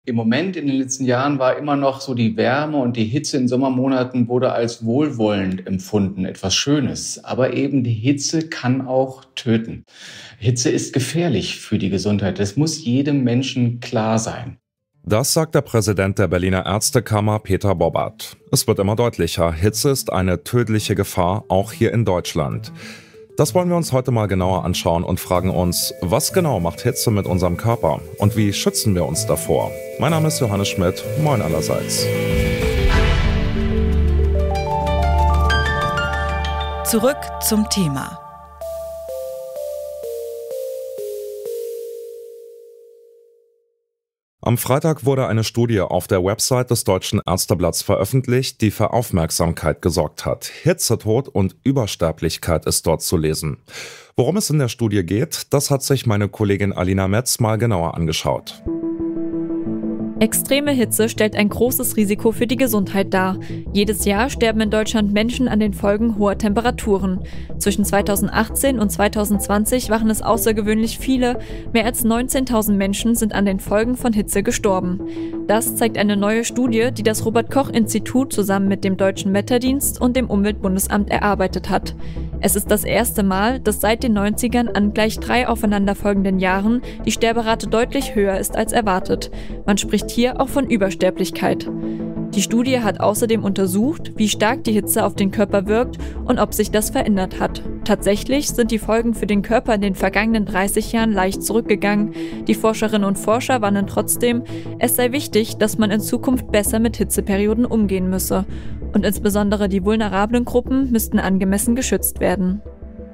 Im Moment in den letzten Jahren war immer noch so die Wärme und die Hitze in Sommermonaten wurde als wohlwollend empfunden, etwas Schönes. Aber eben die Hitze kann auch töten. Hitze ist gefährlich für die Gesundheit. Das muss jedem Menschen klar sein. Das sagt der Präsident der Berliner Ärztekammer, Peter Bobbert. Es wird immer deutlicher, Hitze ist eine tödliche Gefahr, auch hier in Deutschland. Das wollen wir uns heute mal genauer anschauen und fragen uns, was genau macht Hitze mit unserem Körper und wie schützen wir uns davor? Mein Name ist Johannes Schmidt, moin allerseits. Zurück zum Thema. Am Freitag wurde eine Studie auf der Website des Deutschen Ärzteblatts veröffentlicht, die für Aufmerksamkeit gesorgt hat. Hitzetod und Übersterblichkeit ist dort zu lesen. Worum es in der Studie geht, das hat sich meine Kollegin Alina Metz mal genauer angeschaut. Extreme Hitze stellt ein großes Risiko für die Gesundheit dar. Jedes Jahr sterben in Deutschland Menschen an den Folgen hoher Temperaturen. Zwischen 2018 und 2020 waren es außergewöhnlich viele. Mehr als 19.000 Menschen sind an den Folgen von Hitze gestorben. Das zeigt eine neue Studie, die das Robert-Koch-Institut zusammen mit dem Deutschen Wetterdienst und dem Umweltbundesamt erarbeitet hat. Es ist das erste Mal, dass seit den 90ern an gleich 3 aufeinanderfolgenden Jahren die Sterberate deutlich höher ist als erwartet. Man spricht hier auch von Übersterblichkeit. Die Studie hat außerdem untersucht, wie stark die Hitze auf den Körper wirkt und ob sich das verändert hat. Tatsächlich sind die Folgen für den Körper in den vergangenen 30 Jahren leicht zurückgegangen. Die Forscherinnen und Forscher warnen trotzdem, es sei wichtig, dass man in Zukunft besser mit Hitzeperioden umgehen müsse. Und insbesondere die vulnerablen Gruppen müssten angemessen geschützt werden.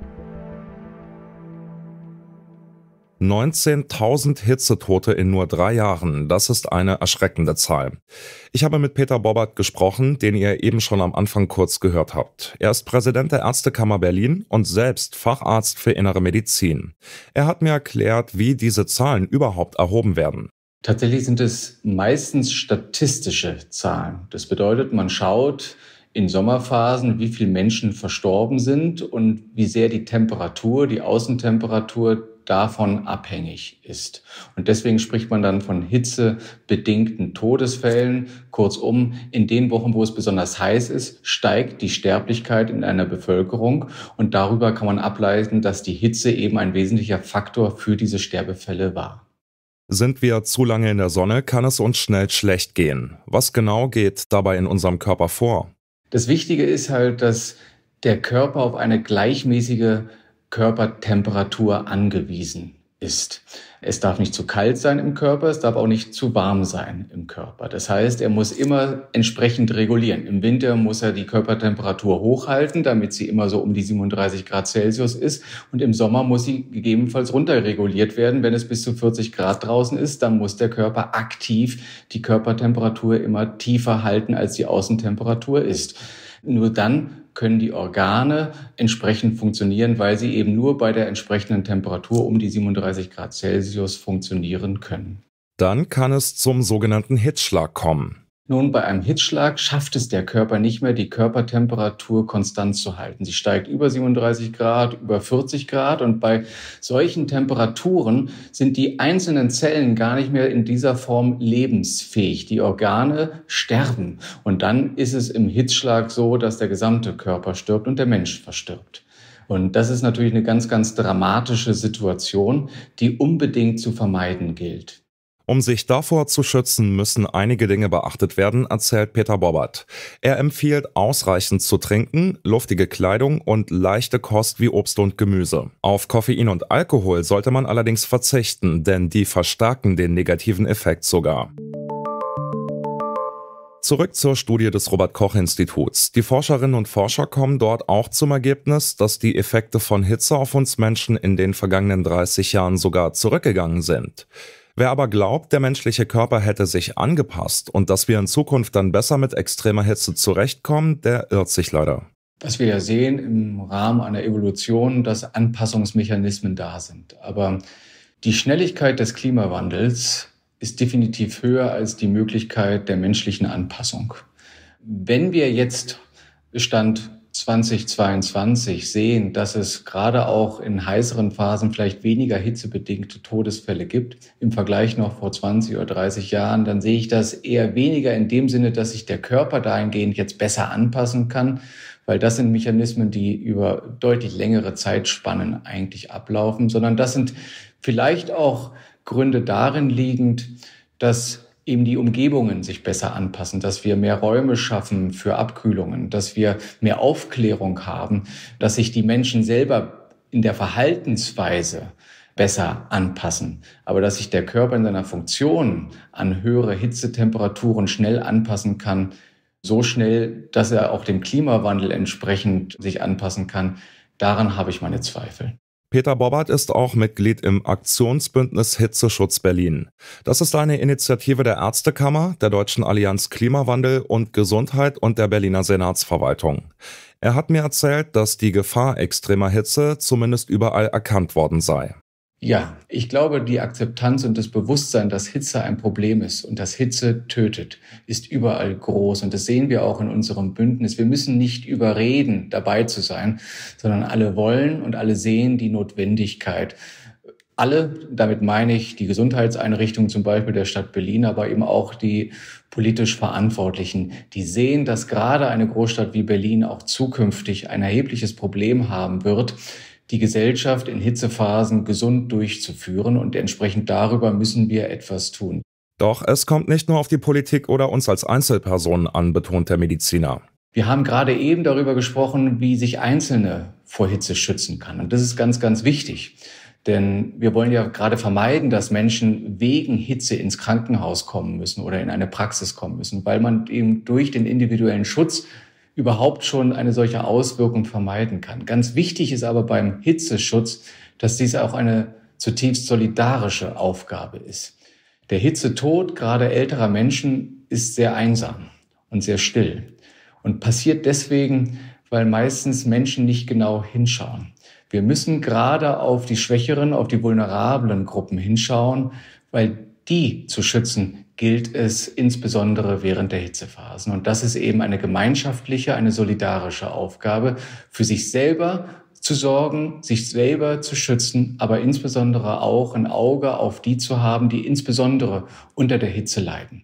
19.000 Hitzetote in nur 3 Jahren, das ist eine erschreckende Zahl. Ich habe mit Peter Bobbert gesprochen, den ihr eben schon am Anfang kurz gehört habt. Er ist Präsident der Ärztekammer Berlin und selbst Facharzt für Innere Medizin. Er hat mir erklärt, wie diese Zahlen überhaupt erhoben werden. Tatsächlich sind es meistens statistische Zahlen. Das bedeutet, man schaut in Sommerphasen, wie viele Menschen verstorben sind und wie sehr die Temperatur, die Außentemperatur davon abhängig ist. Und deswegen spricht man dann von hitzebedingten Todesfällen. Kurzum, in den Wochen, wo es besonders heiß ist, steigt die Sterblichkeit in einer Bevölkerung. Und darüber kann man ableiten, dass die Hitze eben ein wesentlicher Faktor für diese Sterbefälle war. Sind wir zu lange in der Sonne, kann es uns schnell schlecht gehen. Was genau geht dabei in unserem Körper vor? Das Wichtige ist halt, dass der Körper auf eine gleichmäßige Körpertemperatur angewiesen ist. Es darf nicht zu kalt sein im Körper, es darf auch nicht zu warm sein im Körper. Das heißt, er muss immer entsprechend regulieren. Im Winter muss er die Körpertemperatur hochhalten, damit sie immer so um die 37 Grad Celsius ist. Und im Sommer muss sie gegebenenfalls runterreguliert werden. Wenn es bis zu 40 Grad draußen ist, dann muss der Körper aktiv die Körpertemperatur immer tiefer halten, als die Außentemperatur ist. Nur dann können die Organe entsprechend funktionieren, weil sie eben nur bei der entsprechenden Temperatur um die 37 Grad Celsius funktionieren können. Dann kann es zum sogenannten Hitzschlag kommen. Nun, bei einem Hitzschlag schafft es der Körper nicht mehr, die Körpertemperatur konstant zu halten. Sie steigt über 37 Grad, über 40 Grad und bei solchen Temperaturen sind die einzelnen Zellen gar nicht mehr in dieser Form lebensfähig. Die Organe sterben und dann ist es im Hitzschlag so, dass der gesamte Körper stirbt und der Mensch verstirbt. Und das ist natürlich eine ganz, ganz dramatische Situation, die unbedingt zu vermeiden gilt. Um sich davor zu schützen, müssen einige Dinge beachtet werden, erzählt Peter Bobbert. Er empfiehlt, ausreichend zu trinken, luftige Kleidung und leichte Kost wie Obst und Gemüse. Auf Koffein und Alkohol sollte man allerdings verzichten, denn die verstärken den negativen Effekt sogar. Zurück zur Studie des Robert-Koch-Instituts. Die Forscherinnen und Forscher kommen dort auch zum Ergebnis, dass die Effekte von Hitze auf uns Menschen in den vergangenen 30 Jahren sogar zurückgegangen sind. Wer aber glaubt, der menschliche Körper hätte sich angepasst und dass wir in Zukunft dann besser mit extremer Hitze zurechtkommen, der irrt sich leider. Was wir ja sehen im Rahmen einer Evolution, dass Anpassungsmechanismen da sind. Aber die Schnelligkeit des Klimawandels ist definitiv höher als die Möglichkeit der menschlichen Anpassung. Wenn wir jetzt Stand 2022 sehen, dass es gerade auch in heißeren Phasen vielleicht weniger hitzebedingte Todesfälle gibt im Vergleich noch vor 20 oder 30 Jahren, dann sehe ich das eher weniger in dem Sinne, dass sich der Körper dahingehend jetzt besser anpassen kann, weil das sind Mechanismen, die über deutlich längere Zeitspannen eigentlich ablaufen, sondern das sind vielleicht auch Gründe darin liegend, dass eben die Umgebungen sich besser anpassen, dass wir mehr Räume schaffen für Abkühlungen, dass wir mehr Aufklärung haben, dass sich die Menschen selber in der Verhaltensweise besser anpassen. Aber dass sich der Körper in seiner Funktion an höhere Hitzetemperaturen schnell anpassen kann, so schnell, dass er auch dem Klimawandel entsprechend sich anpassen kann, daran habe ich meine Zweifel. Peter Bobbert ist auch Mitglied im Aktionsbündnis Hitzeschutz Berlin. Das ist eine Initiative der Ärztekammer, der Deutschen Allianz Klimawandel und Gesundheit und der Berliner Senatsverwaltung. Er hat mir erzählt, dass die Gefahr extremer Hitze zumindest überall erkannt worden sei. Ja, ich glaube, die Akzeptanz und das Bewusstsein, dass Hitze ein Problem ist und dass Hitze tötet, ist überall groß. Und das sehen wir auch in unserem Bündnis. Wir müssen nicht überreden, dabei zu sein, sondern alle wollen und alle sehen die Notwendigkeit. Alle, damit meine ich die Gesundheitseinrichtungen zum Beispiel der Stadt Berlin, aber eben auch die politisch Verantwortlichen, die sehen, dass gerade eine Großstadt wie Berlin auch zukünftig ein erhebliches Problem haben wird, die Gesellschaft in Hitzephasen gesund durchzuführen, und entsprechend darüber müssen wir etwas tun. Doch es kommt nicht nur auf die Politik oder uns als Einzelpersonen an, betont der Mediziner. Wir haben gerade eben darüber gesprochen, wie sich Einzelne vor Hitze schützen kann. Und das ist ganz, ganz wichtig. Denn wir wollen ja gerade vermeiden, dass Menschen wegen Hitze ins Krankenhaus kommen müssen oder in eine Praxis kommen müssen, weil man eben durch den individuellen Schutz überhaupt schon eine solche Auswirkung vermeiden kann. Ganz wichtig ist aber beim Hitzeschutz, dass dies auch eine zutiefst solidarische Aufgabe ist. Der Hitzetod gerade älterer Menschen ist sehr einsam und sehr still und passiert deswegen, weil meistens Menschen nicht genau hinschauen. Wir müssen gerade auf die schwächeren, auf die vulnerablen Gruppen hinschauen, weil die zu schützen gilt es insbesondere während der Hitzephasen. Und das ist eben eine gemeinschaftliche, eine solidarische Aufgabe, für sich selber zu sorgen, sich selber zu schützen, aber insbesondere auch ein Auge auf die zu haben, die insbesondere unter der Hitze leiden.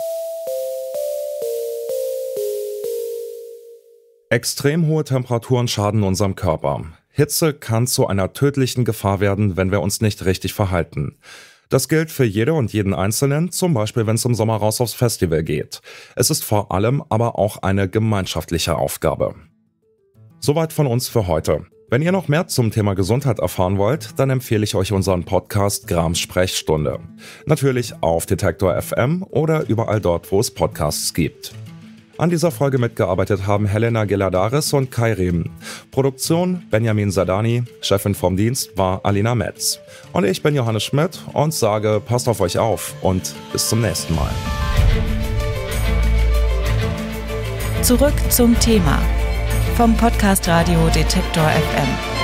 Extrem hohe Temperaturen schaden unserem Körper. Hitze kann zu einer tödlichen Gefahr werden, wenn wir uns nicht richtig verhalten. Das gilt für jede und jeden Einzelnen, zum Beispiel wenn es im Sommer raus aufs Festival geht. Es ist vor allem aber auch eine gemeinschaftliche Aufgabe. Soweit von uns für heute. Wenn ihr noch mehr zum Thema Gesundheit erfahren wollt, dann empfehle ich euch unseren Podcast Grams Sprechstunde. Natürlich auf Detektor FM oder überall dort, wo es Podcasts gibt. An dieser Folge mitgearbeitet haben Helena Geladaris und Kai Reben. Produktion Benjamin Sadani, Chefin vom Dienst war Alina Metz. Und ich bin Johannes Schmidt und sage, passt auf euch auf und bis zum nächsten Mal. Zurück zum Thema vom Podcast Radio Detektor FM.